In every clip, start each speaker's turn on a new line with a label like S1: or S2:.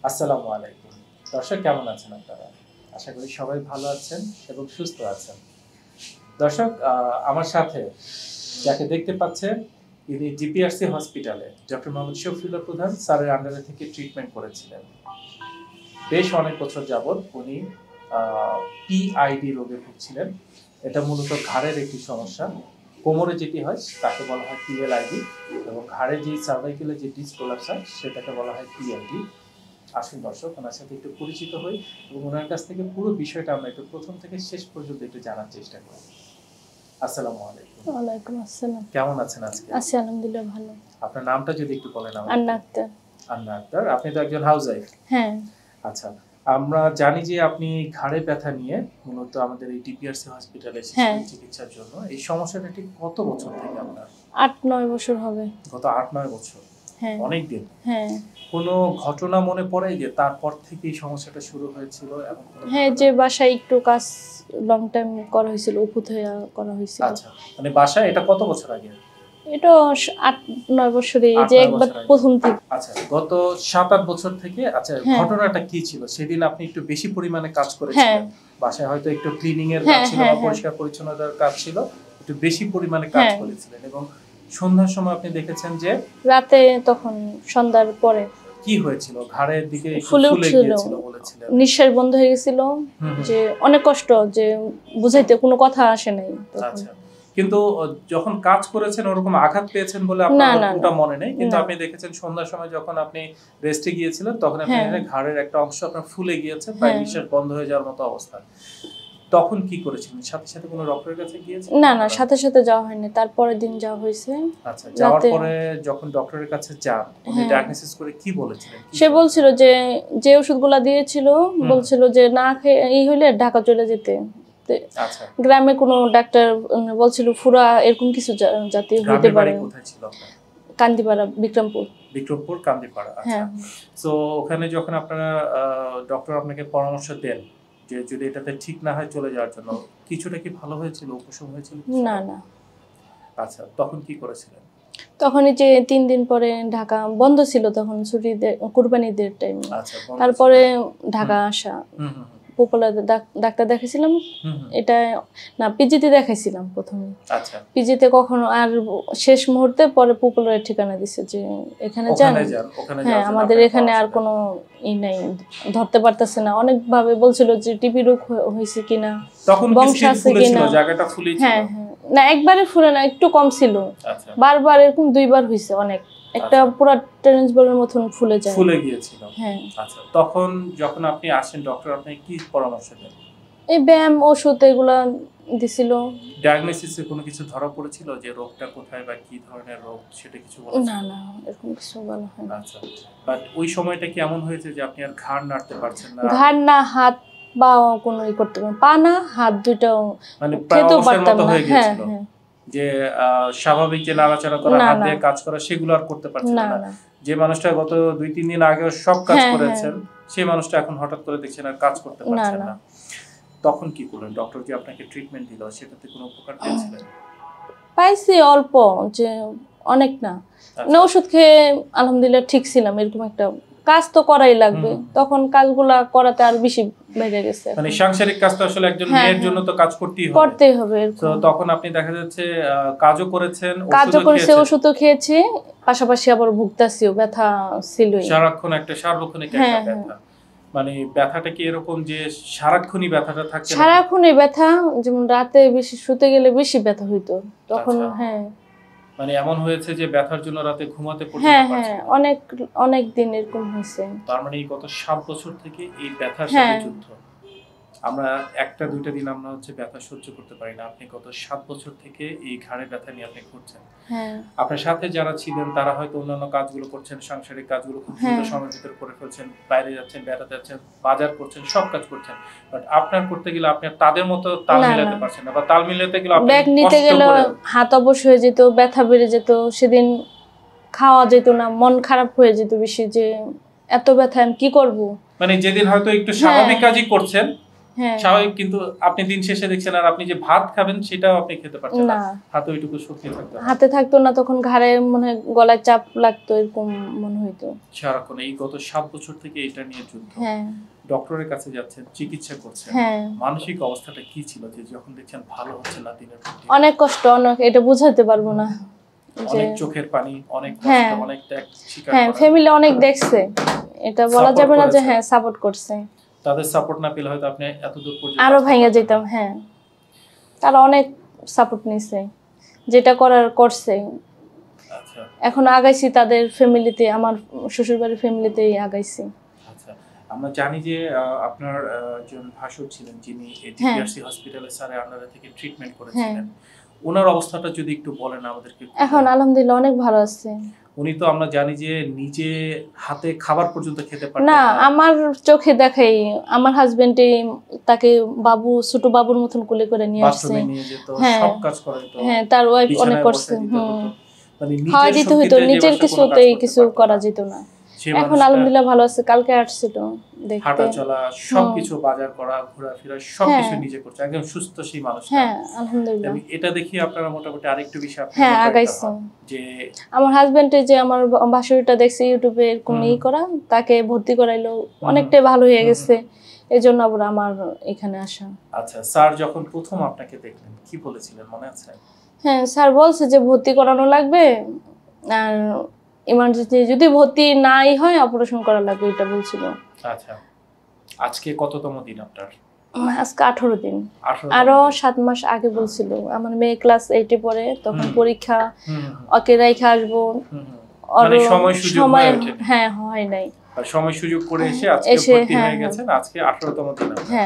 S1: আসসালামু আলাইকুম। দর্শক কেমন আছেন আপনারা? আশা করি সবাই ভালো আছেন এবং সুস্থ আছেন। দর্শক আমার সাথে যাকে দেখতে পাচ্ছেন ইনি ডিপিআরসি হসপিটালে ডক্টর মোহাম্মদ শফিউল্লাহ প্রধান স্যারের আন্ডারে থেকে ট্রিটমেন্ট করেছিলেন। বেশ অনেক বছর যাবত উনি পিআইডি রোগে ভুগছিলেন। এটা মূলত ঘাড়ের একটি সমস্যা। কোমরে যেটি হয় তাকে বলা হয় পিএলআইডি এবং ঘাড়ে যে সার্ভাইকেলের যে ডিস্ক কোলাপস হয় সেটাকে বলা হয় পিএলডি। আসুন দর্শক ওনার সাথে একটু পরিচিত হই এবং ওনার কাছ থেকে পুরো বিষয়টা আমরা একটু প্রথম থেকে শেষ পর্যন্ত একটু জানার চেষ্টা করি। আসসালামু আলাইকুম।
S2: ওয়ালাইকুম আসসালাম।
S1: কেমন আছেন আজকে?
S2: আছি আলহামদুলিল্লাহ ভালো।
S1: আপনার নামটা যদি একটু বলেন আমাকে।
S2: আন্না আক্তার।
S1: আন্না আক্তার। আপনি তো একজন হাউসওয়াইফ।
S2: হ্যাঁ।
S1: আচ্ছা, আমরা জানি যে আপনি ঘাড়ে ব্যথা নিয়ে মূলত আমাদের এই ডিপিআরসি হসপিটালে এসেছেন চিকিৎসার জন্য। এই সমস্যাটা ঠিক কত বছর থেকে আপনার?
S2: 8-9 বছর হবে।
S1: গত 8-9 বছর।
S2: হ্যাঁ।
S1: অনেক দিন।
S2: হ্যাঁ।
S1: কোনো ঘটনা মনে পড়ে যে তারপর থেকে এই সমস্যাটা শুরু হয়েছিল এবং
S2: হ্যাঁ, যে বাসায় একটু কাজ লং টাইম করা হয়েছিল, উপুত হয়ে করা হয়েছিল।
S1: আচ্ছা, মানে বাসায় এটা কত বছর আগে?
S2: এটা 8-9 বছরে যে একবার প্রথম থেকে।
S1: আচ্ছা, গত 7-8 বছর থেকে। আচ্ছা, ঘটনাটা কি ছিল? সেদিন আপনি একটু বেশি পরিমাণে কাজ করেছিলেন। বাসায় হয়তো একটু ক্লিনিং এর কাজ ছিল বা পরিষ্কার পরিচ্ছন্নতার কাজ ছিল, একটু বেশি পরিমাণে কাজ করেছিলেন এবং সন্ধ্যার সময় আপনি দেখেছেন যে
S2: রাতে, তখন সন্ধ্যার পরে
S1: কি হয়েছিল? ঘাড়ের দিকে
S2: ফুলে গিয়েছিল বলেছিলেন। নিঃশ্বাস বন্ধ হয়ে গেছিল, যে অনেক কষ্ট, যে বুঝাইতে কোনো কথা আসে নাই।
S1: আচ্ছা, কিন্তু যখন কাজ করেছেন ওরকম আঘাত পেয়েছেন বলে আপনার কোনটা মনে নেই, কিন্তু আপনি দেখেছেন সন্ধ্যার সময় যখন আপনি রেস্টে গিয়েছিলেন তখন আপনি ঘাড়ের একটা অংশ আপনার ফুলে গিয়েছে, প্রায় নিঃশ্বাস বন্ধ হয়ে যাওয়ার মতো অবস্থা। তখন কি করেছিলেন? সাথে সাথে কোনো ডক্টরের কাছে গিয়েছিলেন?
S2: না না, সাথে সাথে যাওয়া হয়নি, তারপরের দিন যাওয়া হয়েছে।
S1: আচ্ছা, যাওয়ার পরে যখন ডক্টরের কাছে যান উনি ডায়াগনোসিস করে কি বলেছিলেন?
S2: সে বলছিল যে ওষুধগুলো দিয়েছিল, বলছিল যে না খেয়ে এই হইলে ঢাকা চলে যেতে।
S1: আচ্ছা,
S2: গ্রামে কোনো ডাক্তার বলছিল ফুরা এরকম কিছু জাতীয় হতে পারে।
S1: কোথায় ছিল আপনার?
S2: কান্দিপাড়া, বিক্রমপুর।
S1: বিক্রমপুর, কান্দিপাড়া। আচ্ছা, সো ওখানে যখন আপনারা ডক্টর আপনাকে পরামর্শ দেন যে যদি এটাতে ঠিক না হয় চলে যাওয়ার জন্য, কিছুটা কি ভালো হয়েছিল, উপশম হয়েছিল?
S2: না না।
S1: আচ্ছা, তখন কি করেছিলেন?
S2: তখনই যে 3 দিন পরে ঢাকা বন্ধ ছিল, তখন ছুটি কুরবানিদের টাইম। তারপরে ঢাকা আসা, পপুলার ডাক্তার দেখাইছিলাম। এটা না, পিজিতে দেখাইছিলাম প্রথমে।
S1: আচ্ছা,
S2: পিজিতে কখনো আর শেষ মুহূর্তে পরে পপুলারের ঠিকানা দিছে যে এখানে যান। হ্যাঁ, আমাদের এখানে আর কোনো ই নাই, ধরতে পারতেছে না। অনেক ভাবে বলছিল যে টিবি রোগ হয়েছে কিনা, বংশ আছে কিনা।
S1: জায়গাটা ফুলে ছিল?
S2: হ্যাঁ হ্যাঁ, না একবারে ফুলে না, একটু কম ছিল। বারবার এরকম 2 বার হয়েছে, অনেক একটা পুরো টেনিস বলের মতন ফুলে যায়,
S1: ফুলে গিয়েছিল।
S2: হ্যাঁ।
S1: আচ্ছা, তখন যখন আপনি আসেন ডক্টর আপনাকে কি পরামর্শ দেন?
S2: এই ব্যায়াম, ওষুধ এগুলা দিছিল।
S1: ডায়াগনোসিসে কোনো কিছু ধরা পড়েছিল যে রোগটা কোথায় বা কি ধরনের রোগ সেটা কিছু বলেছিল?
S2: না না, এরকম কিছু বলা হয় না।
S1: আচ্ছা, বাট ওই সময়টা কি এমন হয়েছে যে আপনি আর ঘাড় নাড়তে পারছেন না?
S2: ঘাড় না, হাত বা কোনো ই করতে পারেন, পা না হাত দুইটাও
S1: মানে খেতেও পারতাম না। হ্যাঁ হ্যাঁ, যে স্বাভাবিক যে নাড়াচাড়া করা, হাত দিয়ে কাজ করা, সেগুলো আর করতে পারছেন না। যে মানুষটা গত 2-3 দিন আগে সব কাজ করেছেন সেই মানুষটা এখন হঠাৎ করে দেখছেন আর কাজ করতে পারছেন না। তখন কি করলেন? ডক্টর যে আপনাকে ট্রিটমেন্ট দিল সেটাতে কোনো উপকার পেয়েছিলেন?
S2: পাইছি অল্প, যে অনেক না। ওষুধ খেয়ে আলহামদুলিল্লাহ ঠিক ছিলাম। এরকম একটা কাজ তো করাই লাগবে, তখন কাজগুলা করাতে আর বেশি বেড়ে গেছে।
S1: মানে সাংসারিক কাজ তো আসলে একজন মেয়ের জন্য তো কাজ করতেই হবে। তো তখন আপনি দেখা যাচ্ছে কাজও করেছেন,
S2: ওষুধও খেয়েছি, পাশাপাশি আবার ভুগতাছিও, ব্যথা ছিলই
S1: সারাক্ষণ, একটা সার্বক্ষণিক একটা ব্যথা। মানে ব্যথাটা কি এরকম যে সারাক্ষণই ব্যথাটা থাকে?
S2: সারাক্ষণই ব্যথা, যেমন রাতে বেশি শুতে গেলে বেশি ব্যথা হইতো তখন। হ্যাঁ,
S1: মানে এমন হয়েছে যে ব্যথার জন্য রাতে ঘুমাতে পর্যন্ত পারছেন না?
S2: হ্যাঁ, অনেক দিন এরকম হয়েছে।
S1: তার মানে এই গত 7 বছর থেকে এই ব্যথার সাথে যুদ্ধ। আমরা 1-2টা দিন আমরা হচ্ছে ব্যথা সহ্য করতে পারি না। আপনি গত 7 বছর থেকে এই ঘাড়ে ব্যথা নিয়ে আপনি ঘুরছেন। আপনার সাথে যারা ছিলেন তারা হয়তো অন্যান্য কাজগুলো করছেন, সাংসারিক কাজগুলো খুব দ্রুত সময়ের ভিতরে করে ফেলছেন, বাইরে যাচ্ছেন, বেড়াতে যাচ্ছেন, বাজার করছেন, সব কাজ করছেন। বাট আপনার করতে গেলে আপনি তাদের মতো তাল মিলাতে পারছেন না, বা তাল মিলাতে গেলে আপনি
S2: ব্যাগ নিতে গেলে হাত অবশ হয়ে যেত, ব্যথা বেড়ে যেত, সেদিন খাওয়া যেত না, মন খারাপ হয়ে যেত বেশি, যে এত ব্যথা আমি কি করব।
S1: মানে যেদিন হয়তো একটু স্বাভাবিক কাজই করছেন স্বাভাবিক, কিন্তু আপনি দিন শেষে দেখছেন আর আপনি যে ভাত খাবেন সেটাও আপনি খেতে পারছেন না, হাতে ওইটুকু শক্তি থাকতো না,
S2: হাতে থাকতো না, তখন ঘাড়ে মনে হয় গলায় চাপ লাগতো, এরকম মনে হইতো
S1: সারাক্ষণ। এই গত 7 বছর থেকে এটা নিয়ে যুদ্ধ। ডক্টরের কাছে যাচ্ছেন, চিকিৎসা করছেন, মানসিক অবস্থাটা কি ছিল যে যখন দেখছেন ভালো হচ্ছে না দিনের পর দিন?
S2: অনেক কষ্ট, অনেক, এটা বুঝাতে পারবো না,
S1: অনেক চোখের পানি, অনেক কষ্ট, অনেক ত্যাগ স্বীকার করা।
S2: ফ্যামিলি অনেক দেখছে, এটা বলা যাবে না যে সাপোর্ট করছে।
S1: তাদের সাপোর্ট না পেলে হয়তো আপনি এত দূর পর্যন্ত
S2: আরো ভাঙা যেতাম। তারা অনেক সাপোর্ট নিছে, যেটা করার করছে।
S1: আচ্ছা,
S2: এখন আগাইছি তাদের ফ্যামিলিতে, আমার শ্বশুরবাড়ির ফ্যামিলিতেই আগাইছি।
S1: আচ্ছা, আমরা জানি যে আপনার একজন ভাসুর ছিলেন যিনি ডিপিআরসি হসপিটালে স্যারের আন্ডারে থেকে ট্রিটমেন্ট করেছিলেন, ওনার অবস্থাটা যদি একটু বলেন আমাদেরকে।
S2: এখন আলহামদুলিল্লাহ অনেক ভালো আছে।
S1: উনি তো আমরা জানি যে নিজে হাতে খাবার পর্যন্ত খেতে পারতেন
S2: না, আমার চোখে দেখাই, আমার হাজবেন্ডে তাকে বাবু, ছোট বাবুর মতন কোলে করে নিয়ে আসছে,
S1: সব কাজ করে তো।
S2: তার ওয়াইফ অনেক করছে, মানে খাওয়া দিতে হইতো, নিজের কিছুতেই কিছু করা যেত না। এখন আলহামদুলিল্লাহ ভালো আছে, কালকে আসছিল দেখতে।
S1: হাঁটা চলা সবকিছু, বাজার করা, ঘোরাফেরা সবকিছু নিজে করছে, একদম সুস্থ সেই মানুষটা।
S2: আলহামদুলিল্লাহ।
S1: এটা দেখি আপনারা মোটামুটি আরেকটু বেশি
S2: আগাইছে।
S1: যে
S2: আমার হাজবেন্ড, যে আমার বাসুরিটা দেখছি ইউটিউবে এরকম করা, তাকে ভর্তি করাইলো, অনেকটাই ভালো হয়ে গেছে, এজন্য আবার আমার এখানে আসা।
S1: আচ্ছা, স্যার যখন প্রথম আপনাকে দেখলেন কি বলেছিলেন মনে আছে?
S2: স্যার বলছে যে ভর্তি করানো লাগবে, আর ইমার্জেন্সি যদি ভর্তি নাই হয় অপারেশন করা লাগবে, এটা বলছিল।
S1: আচ্ছা, আজকে কততম দিন আপনার?
S2: আজকে 18 দিন। আরো 7 মাস আগে বলছিল, আমার মেয়ে ক্লাস 8 এ পড়ে, তখন পরীক্ষা, ওকে রাইখা আসবো,
S1: মানে সময় সুযোগ
S2: হয় নাই,
S1: সময় সুযোগ করে এসে আজকে ভর্তি হয়ে গেছেন, আজকে 18তম দিন।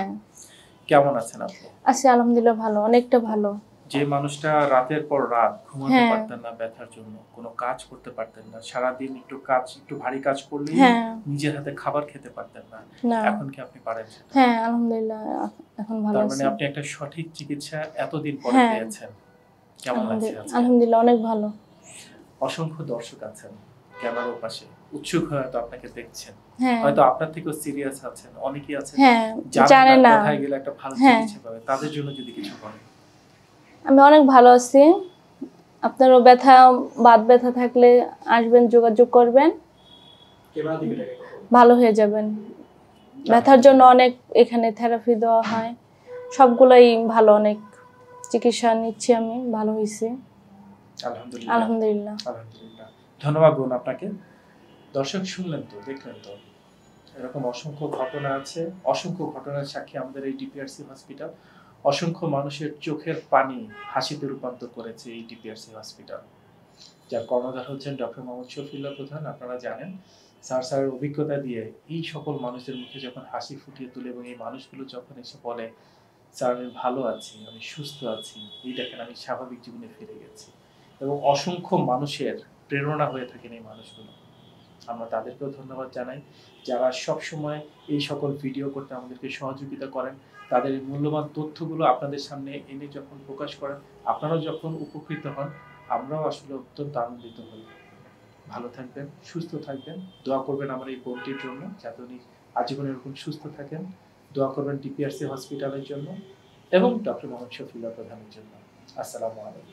S1: কেমন আছেন আপনি?
S2: আছি আলহামদুলিল্লাহ ভালো, অনেকটা ভালো।
S1: যে মানুষটা রাতের পর রাত ঘুমাতে পারতেন না ব্যথার জন্য, কোনো কাজ করতে পারতেন না, সারাদিন একটু ভারী কাজ করলে নিজের হাতে খাবার খেতে পারতেন না, এখন কি আপনি পারেন?
S2: আলহামদুলিল্লাহ এখন ভালো আছি।
S1: তার মানে আপনি একটা সঠিক চিকিৎসা এতদিন পরে পেয়েছেন, কেমন লাগছে?
S2: আলহামদুলিল্লাহ অনেক ভালো।
S1: অসংখ্য দর্শক আছেন ক্যামেরার পাশে, উৎসুক হয়ে তো আপনাকে দেখছেন, হয়তো আপনার থেকেও সিরিয়াস আছেন, অনেকেই আছেন জানেন না কোথায় গেলে একটা ভালো চিকিৎসা পাবে, তাদের জন্য যদি কিছু বলেন।
S2: আমি অনেক ভালো আছি, আপনারও বাত ব্যথা থাকলে আসবেন, যোগাযোগ করবেন, ভালো হয়ে যাবেন। ব্যথার জন্য অনেক এখানে থেরাপি দেওয়া হয়, সবগুলোই ভালো, অনেক চিকিৎসা নিচ্ছি আমি, ভালো হয়েছে আলহামদুলিল্লাহ।
S1: ধন্যবাদ বোন আপনাকে। দর্শক শুনলেন তো, দেখলেন তো, এরকম অসংখ্য ঘটনা আছে, অসংখ্য ঘটনার সাক্ষী আমাদের এই ডিপিআরসি হসপিটাল। অসংখ্য মানুষের চোখের পানি হাসিতে রূপান্তর করেছে এই ডিপিআরসি হসপিটাল, যার কর্ণধার হচ্ছেন ডক্টর মোহাম্মদ শফিউল্লাহ প্রধান। আপনারা জানেন স্যারের অভিজ্ঞতা দিয়ে এই সকল মানুষের মুখে যখন হাসি ফুটিয়ে তোলে, এবং এই মানুষগুলো যখন এসে বলে স্যার আমি ভালো আছি, আমি সুস্থ আছি, এই দেখেন আমি স্বাভাবিক জীবনে ফিরে গেছি, এবং অসংখ্য মানুষের প্রেরণা হয়ে থাকেন এই মানুষগুলো। আমরা তাদেরকেও ধন্যবাদ জানাই, যারা সব সময় এই সকল ভিডিও করতে আমাদেরকে সহযোগিতা করেন, তাদের এই মূল্যবান তথ্যগুলো আপনাদের সামনে এনে যখন প্রকাশ করেন, আপনারাও যখন উপকৃত হন, আমরাও আসলে অত্যন্ত আনন্দিত হই। ভালো থাকবেন, সুস্থ থাকবেন, দোয়া করবেন আমার এই বোনটির জন্য, যাতে উনি আজীবন এরকম সুস্থ থাকেন। দোয়া করবেন ডিপিআরসি হসপিটালের জন্য এবং ডক্টর মোহাম্মদ শফিউল্লাহ প্রধানের জন্য। আসসালামু আলাইকুম।